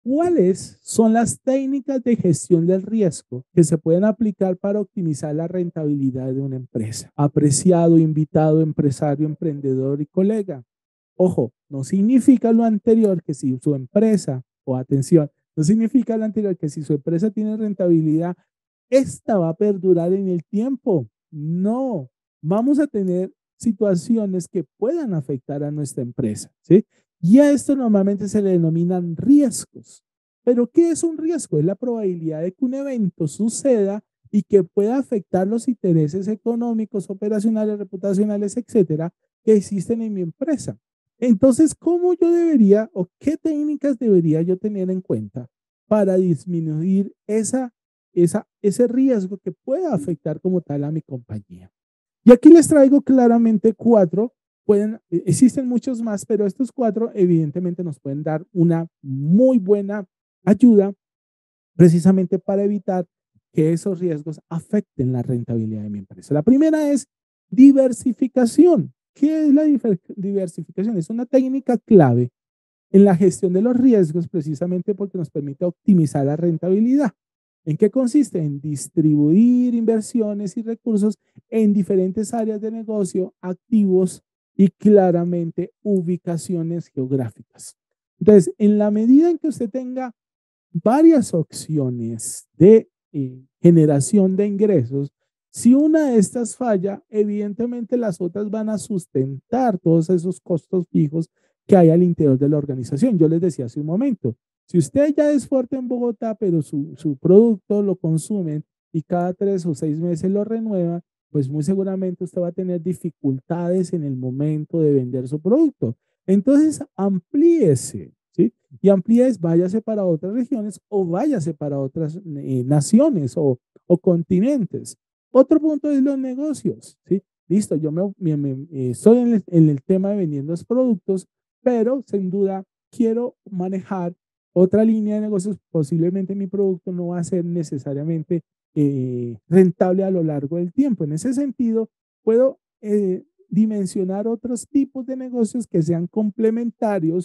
¿Cuáles son las técnicas de gestión del riesgo que se pueden aplicar para optimizar la rentabilidad de una empresa? Apreciado, invitado, empresario, emprendedor y colega. Ojo, no significa lo anterior que si su empresa, o atención, no significa lo anterior que si su empresa tiene rentabilidad, esta va a perdurar en el tiempo. No, vamos a tener situaciones que puedan afectar a nuestra empresa, ¿sí? Y a esto normalmente se le denominan riesgos. Pero ¿qué es un riesgo? Es la probabilidad de que un evento suceda y que pueda afectar los intereses económicos, operacionales, reputacionales, etcétera, que existen en mi empresa. Entonces, ¿cómo yo debería o qué técnicas debería yo tener en cuenta para disminuir ese riesgo que pueda afectar como tal a mi compañía? Y aquí les traigo claramente cuatro. Existen muchos más, pero estos cuatro evidentemente nos pueden dar una muy buena ayuda precisamente para evitar que esos riesgos afecten la rentabilidad de mi empresa. La primera es diversificación. ¿Qué es la diversificación? Es una técnica clave en la gestión de los riesgos precisamente porque nos permite optimizar la rentabilidad. ¿En qué consiste? En distribuir inversiones y recursos en diferentes áreas de negocio, activos y claramente ubicaciones geográficas. Entonces, en la medida en que usted tenga varias opciones de generación de ingresos, si una de estas falla, evidentemente las otras van a sustentar todos esos costos fijos que hay al interior de la organización. Yo les decía hace un momento, si usted ya es fuerte en Bogotá, pero su producto lo consumen y cada 3 o 6 meses lo renueva, pues muy seguramente usted va a tener dificultades en el momento de vender su producto. Entonces, amplíese, ¿sí? Y amplíes, váyase para otras regiones o váyase para otras naciones o continentes. Otro punto es los negocios, ¿sí? Listo, yo estoy en el tema de vendiendo los productos, pero sin duda quiero manejar otra línea de negocios. Posiblemente mi producto no va a ser necesariamente rentable a lo largo del tiempo. En ese sentido, puedo dimensionar otros tipos de negocios que sean complementarios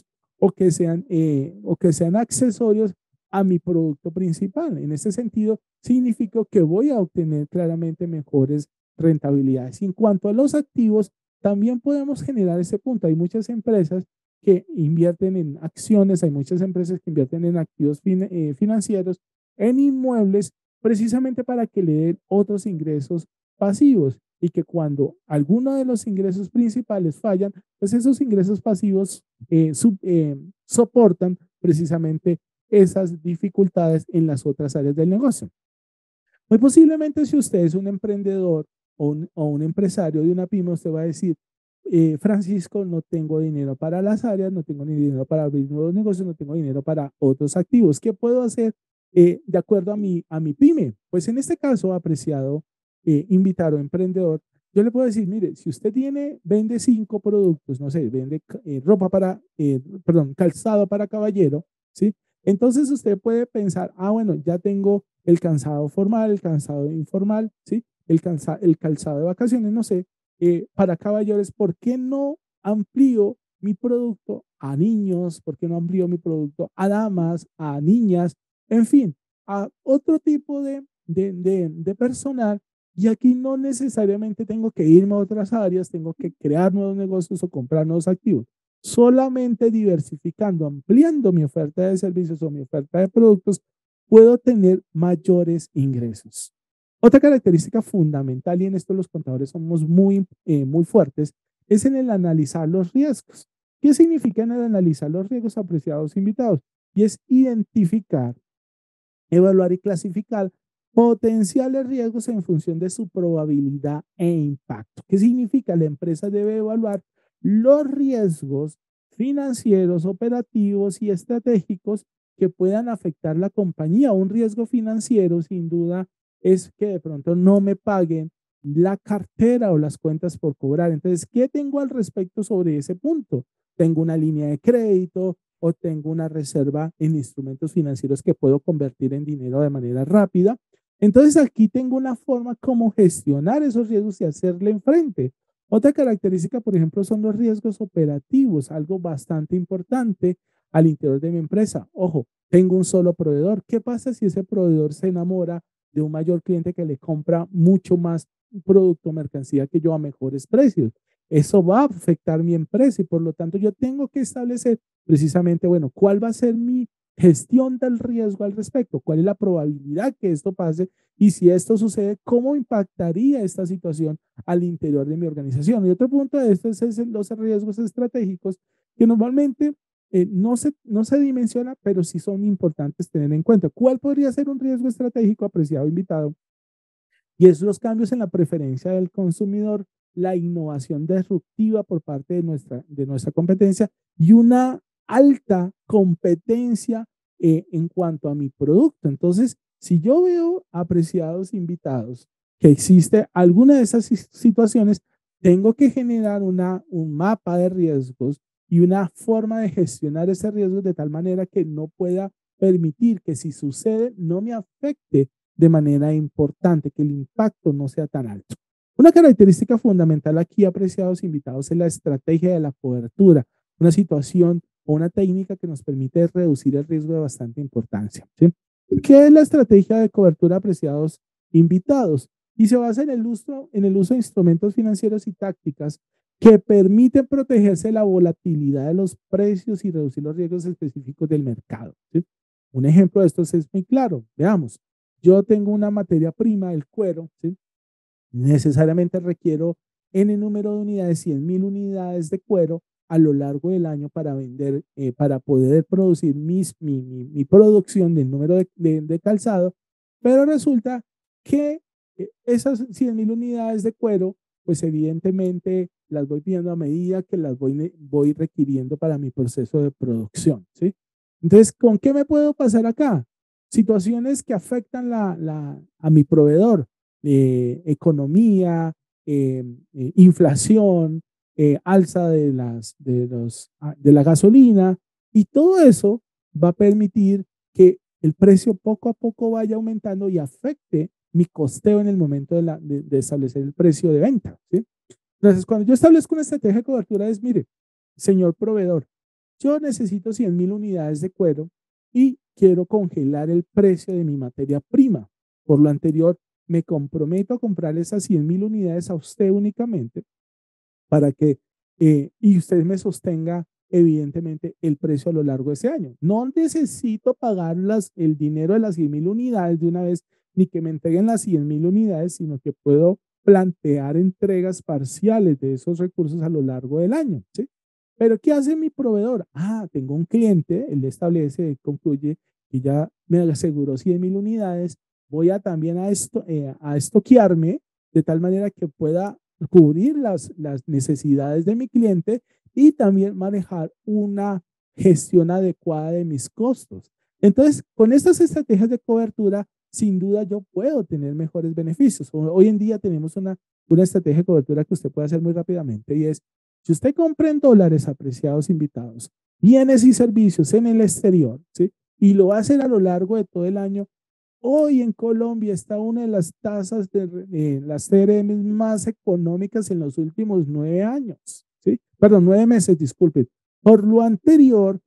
o que sean accesorios a mi producto principal. En ese sentido, significa que voy a obtener claramente mejores rentabilidades. Y en cuanto a los activos, también podemos generar ese punto. Hay muchas empresas que invierten en acciones, hay muchas empresas que invierten en activos financieros, en inmuebles, precisamente para que le den otros ingresos pasivos y que cuando alguno de los ingresos principales fallan, pues esos ingresos pasivos soportan precisamente esas dificultades en las otras áreas del negocio. Muy posiblemente si usted es un emprendedor o un empresario de una pyme, usted va a decir, Francisco, no tengo dinero para las áreas, no tengo ni dinero para abrir nuevos negocios, no tengo dinero para otros activos. ¿Qué puedo hacer de acuerdo a mi pyme? Pues en este caso, apreciado invitado emprendedor, yo le puedo decir, mire, si usted vende 5 productos, no sé, vende perdón, calzado para caballero, ¿sí? Entonces usted puede pensar, bueno, ya tengo el calzado formal, el calzado informal, ¿sí? El calzado de vacaciones, no sé, para caballeros, ¿por qué no amplío mi producto a niños? ¿Por qué no amplío mi producto a damas, a niñas? En fin, a otro tipo de personal. Y aquí no necesariamente tengo que irme a otras áreas, tengo que crear nuevos negocios o comprar nuevos activos. Solamente diversificando, ampliando mi oferta de servicios o mi oferta de productos, puedo tener mayores ingresos. Otra característica fundamental, y en esto los contadores somos muy fuertes, es en el analizar los riesgos. ¿Qué significa en el analizar los riesgos, apreciados invitados? Y es identificar, evaluar y clasificar potenciales riesgos en función de su probabilidad e impacto. ¿Qué significa? La empresa debe evaluar los riesgos financieros, operativos y estratégicos que puedan afectar la compañía. Un riesgo financiero, sin duda, es que de pronto no me paguen la cartera o las cuentas por cobrar. Entonces, ¿qué tengo al respecto sobre ese punto? Tengo una línea de crédito o tengo una reserva en instrumentos financieros que puedo convertir en dinero de manera rápida. Entonces, aquí tengo una forma como gestionar esos riesgos y hacerle frente. Otra característica, por ejemplo, son los riesgos operativos, algo bastante importante al interior de mi empresa. Ojo, tengo un solo proveedor. ¿Qué pasa si ese proveedor se enamora de un mayor cliente que le compra mucho más producto o mercancía que yo a mejores precios? Eso va a afectar mi empresa y por lo tanto yo tengo que establecer precisamente, bueno, ¿cuál va a ser mi gestión del riesgo al respecto? ¿Cuál es la probabilidad que esto pase? Y si esto sucede, ¿cómo impactaría esta situación al interior de mi organización? Y otro punto de esto es los riesgos estratégicos que normalmente no se dimensiona, pero sí son importantes tener en cuenta. ¿Cuál podría ser un riesgo estratégico, apreciado invitado? Y es los cambios en la preferencia del consumidor, la innovación disruptiva por parte de nuestra competencia y una alta competencia en cuanto a mi producto. Entonces, si yo veo, apreciados invitados, que existe alguna de esas situaciones, tengo que generar un mapa de riesgos y una forma de gestionar ese riesgo de tal manera que no pueda permitir que si sucede no me afecte de manera importante, que el impacto no sea tan alto. Una característica fundamental aquí, apreciados invitados, es la estrategia de la cobertura, una situación o una técnica que nos permite reducir el riesgo de bastante importancia. ¿Sí? ¿Qué es la estrategia de cobertura, apreciados invitados? Y se basa en el uso de instrumentos financieros y tácticas que permiten protegerse de la volatilidad de los precios y reducir los riesgos específicos del mercado. ¿Sí? Un ejemplo de esto es muy claro. Veamos, yo tengo una materia prima, el cuero, ¿sí? Necesariamente requiero N número de unidades, 100,000 unidades de cuero a lo largo del año para vender, para poder producir mi producción del número de calzado, pero resulta que esas 100,000 unidades de cuero, pues evidentemente las voy pidiendo a medida que las voy requiriendo para mi proceso de producción, ¿sí? Entonces, ¿con qué me puedo pasar acá? Situaciones que afectan a mi proveedor, economía, inflación, alza de la gasolina y todo eso va a permitir que el precio poco a poco vaya aumentando y afecte mi costeo en el momento de establecer el precio de venta, ¿sí? Entonces, cuando yo establezco una estrategia de cobertura es, mire, señor proveedor, yo necesito 100,000 unidades de cuero y quiero congelar el precio de mi materia prima. Por lo anterior, me comprometo a comprar esas 100,000 unidades a usted únicamente para que, y usted me sostenga evidentemente el precio a lo largo de ese año. No necesito pagar el dinero de las 100,000 unidades de una vez, ni que me entreguen las 100,000 unidades, sino que puedo plantear entregas parciales de esos recursos a lo largo del año, ¿sí? Pero ¿qué hace mi proveedor? Ah, tengo un cliente, él establece, concluye que ya me aseguró 100,000 unidades, voy a también a estoquearme de tal manera que pueda cubrir las necesidades de mi cliente y también manejar una gestión adecuada de mis costos. Entonces, con estas estrategias de cobertura, sin duda yo puedo tener mejores beneficios. Hoy en día tenemos una estrategia de cobertura que usted puede hacer muy rápidamente y es, si usted compra en dólares, apreciados invitados, bienes y servicios en el exterior, ¿sí? Y lo va a hacer a lo largo de todo el año, hoy en Colombia está una de las tasas de las CRM más económicas en los últimos 9 años, ¿sí? Perdón, 9 meses, disculpen. Por lo anterior,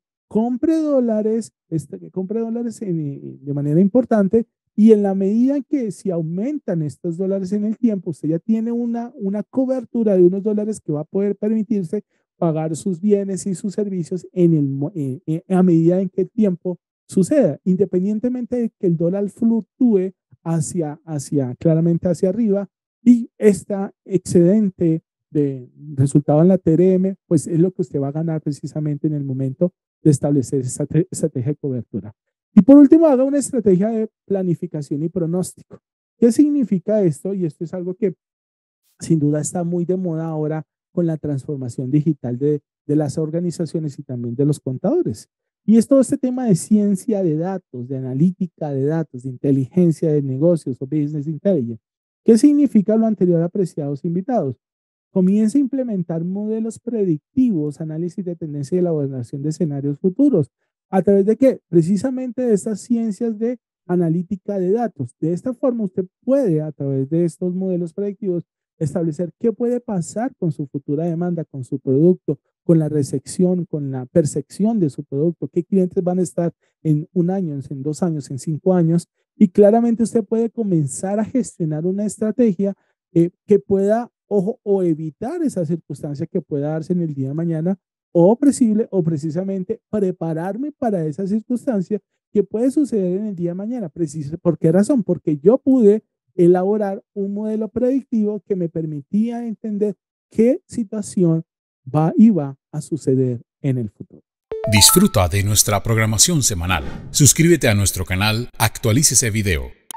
compre dólares de manera importante y en la medida en que si aumentan estos dólares en el tiempo, usted ya tiene una cobertura de unos dólares que va a poder permitirse pagar sus bienes y sus servicios a medida en que el tiempo suceda, independientemente de que el dólar fluctúe claramente hacia arriba y esta excedente de resultado en la TRM, pues es lo que usted va a ganar precisamente en el momento de establecer esa estrategia de cobertura. Y por último, haga una estrategia de planificación y pronóstico. ¿Qué significa esto? Y esto es algo que sin duda está muy de moda ahora con la transformación digital de las organizaciones y también de los contadores. Y es todo este tema de ciencia de datos, de analítica de datos, de inteligencia de negocios o business intelligence. ¿Qué significa lo anterior, apreciados invitados? Comienza a implementar modelos predictivos, análisis de tendencia y elaboración de escenarios futuros. ¿A través de qué? Precisamente de estas ciencias de analítica de datos. De esta forma, usted puede, a través de estos modelos predictivos, establecer qué puede pasar con su futura demanda, con su producto, con la recepción, con la percepción de su producto, qué clientes van a estar en un año, en 2 años, en 5 años. Y claramente usted puede comenzar a gestionar una estrategia que pueda, ojo, o evitar esa circunstancia que pueda darse en el día de mañana, o precisamente prepararme para esa circunstancia que puede suceder en el día de mañana. ¿Por qué razón? Porque yo pude elaborar un modelo predictivo que me permitía entender qué situación va a suceder en el futuro. Disfruta de nuestra programación semanal. Suscríbete a nuestro canal, actualícese video